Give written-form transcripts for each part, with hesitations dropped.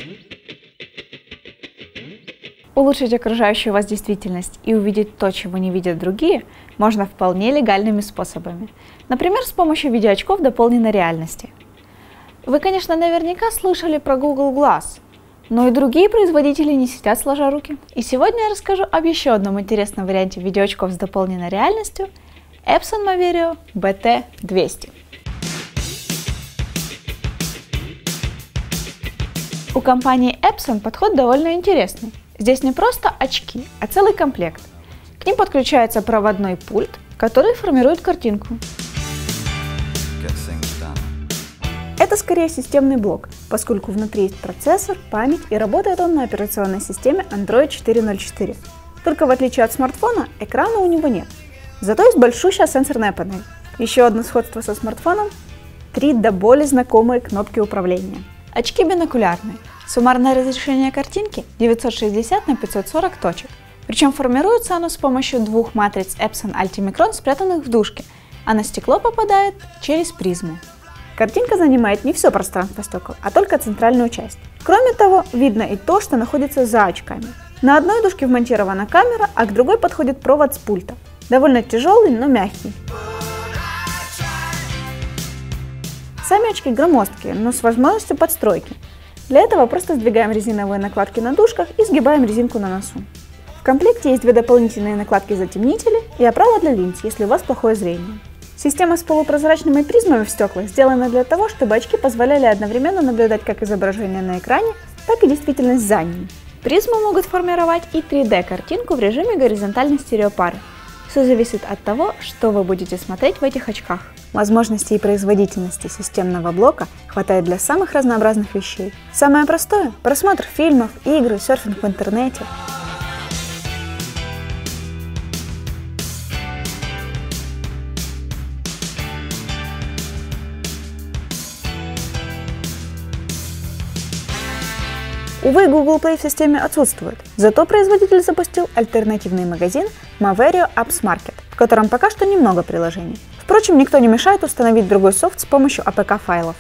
Улучшить окружающую вас действительность и увидеть то, чего не видят другие, можно вполне легальными способами. Например, с помощью видеоочков дополненной реальности. Вы, конечно, наверняка слышали про Google Glass, но и другие производители не сидят сложа руки. И сегодня я расскажу об еще одном интересном варианте видеоочков с дополненной реальностью – Epson Moverio BT200. У компании Epson подход довольно интересный. Здесь не просто очки, а целый комплект. К ним подключается проводной пульт, который формирует картинку. Это скорее системный блок, поскольку внутри есть процессор, память и работает он на операционной системе Android 4.0.4. Только в отличие от смартфона, экрана у него нет. Зато есть большущая сенсорная панель. Еще одно сходство со смартфоном – 3 до боли знакомые кнопки управления. Очки бинокулярные. Суммарное разрешение картинки 960 на 540 точек. Причем формируется оно с помощью двух матриц Epson Altimicron, спрятанных в дужке, а на стекло попадает через призму. Картинка занимает не все пространство стекол, а только центральную часть. Кроме того, видно и то, что находится за очками. На одной дужке вмонтирована камера, а к другой подходит провод с пульта. Довольно тяжелый, но мягкий. Сами очки громоздкие, но с возможностью подстройки. Для этого просто сдвигаем резиновые накладки на дужках и сгибаем резинку на носу. В комплекте есть 2 дополнительные накладки-затемнители и оправа для линз, если у вас плохое зрение. Система с полупрозрачными призмами в стеклах сделана для того, чтобы очки позволяли одновременно наблюдать как изображение на экране, так и действительность за ним. Призмы могут формировать и 3D-картинку в режиме горизонтальной стереопары. Все зависит от того, что вы будете смотреть в этих очках. Возможностей и производительности системного блока хватает для самых разнообразных вещей. Самое простое – просмотр фильмов, игры, серфинг в интернете. Увы, Google Play в системе отсутствует, зато производитель запустил альтернативный магазин Moverio Apps Market, в котором пока что немного приложений. Впрочем, никто не мешает установить другой софт с помощью APK-файлов.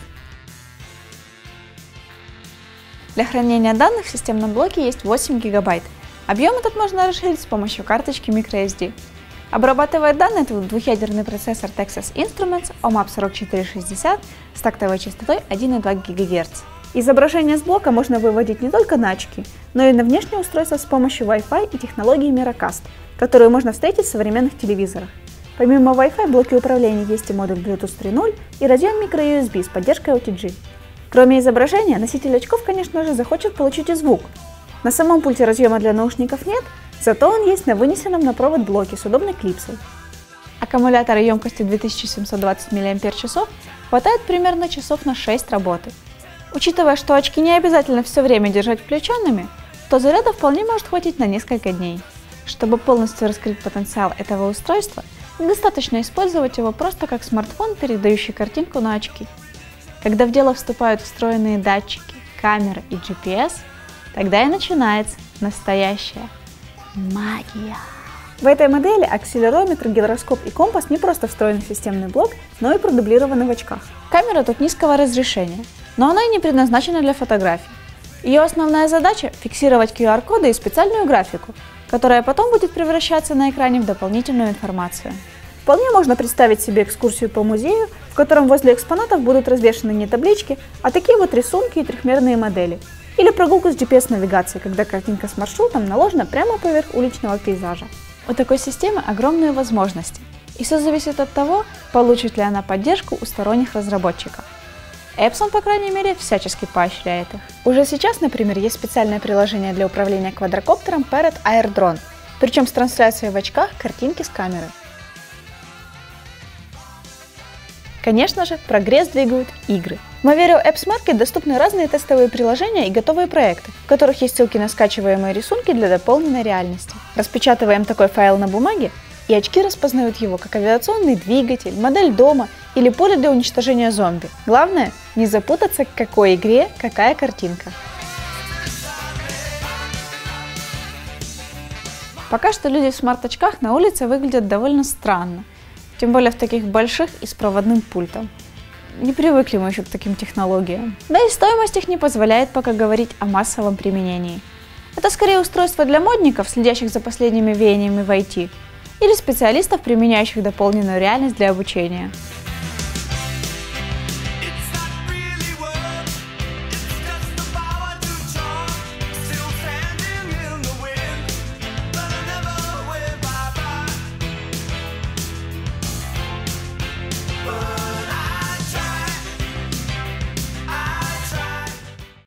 Для хранения данных в системном блоке есть 8 ГБ. Объем этот можно расширить с помощью карточки microSD. Обрабатывает данные этот двухъядерный процессор Texas Instruments OMAP 4460 с тактовой частотой 1,2 ГГц. Изображение с блока можно выводить не только на очки, но и на внешнее устройство с помощью Wi-Fi и технологии Miracast, которую можно встретить в современных телевизорах. Помимо Wi-Fi в блоке управления есть и модуль Bluetooth 3.0 и разъем microUSB с поддержкой OTG. Кроме изображения, носитель очков, конечно же, захочет получить и звук. На самом пульте разъема для наушников нет, зато он есть на вынесенном на провод блоке с удобной клипсой. Аккумулятора емкостью 2720 мАч хватает примерно часов на 6 работы. Учитывая, что очки не обязательно все время держать включенными, то заряда вполне может хватить на несколько дней. Чтобы полностью раскрыть потенциал этого устройства, недостаточно использовать его просто как смартфон, передающий картинку на очки. Когда в дело вступают встроенные датчики, камеры и GPS, тогда и начинается настоящая магия. В этой модели акселерометр, гироскоп и компас не просто встроены в системный блок, но и продублированы в очках. Камера тут низкого разрешения, но она и не предназначена для фотографий. Ее основная задача – фиксировать QR-коды и специальную графику, которая потом будет превращаться на экране в дополнительную информацию. Вполне можно представить себе экскурсию по музею, в котором возле экспонатов будут развешаны не таблички, а такие вот рисунки и трехмерные модели. Или прогулка с GPS-навигацией, когда картинка с маршрутом наложена прямо поверх уличного пейзажа. У такой системы огромные возможности, и все зависит от того, получит ли она поддержку у сторонних разработчиков. Epson, по крайней мере, всячески поощряет их. Уже сейчас, например, есть специальное приложение для управления квадрокоптером Parrot Air Drone, причем с трансляцией в очках картинки с камеры. Конечно же, прогресс двигают игры. В Moverio Apps Market доступны разные тестовые приложения и готовые проекты, в которых есть ссылки на скачиваемые рисунки для дополненной реальности. Распечатываем такой файл на бумаге, и очки распознают его как авиационный двигатель, модель дома или поле для уничтожения зомби. Главное, не запутаться, к какой игре какая картинка. Пока что люди в смарт-очках на улице выглядят довольно странно, тем более в таких больших и с проводным пультом. не привыкли мы еще к таким технологиям. Да и стоимость их не позволяет пока говорить о массовом применении. Это скорее устройство для модников, следящих за последними веяниями в IT, или специалистов, применяющих дополненную реальность для обучения.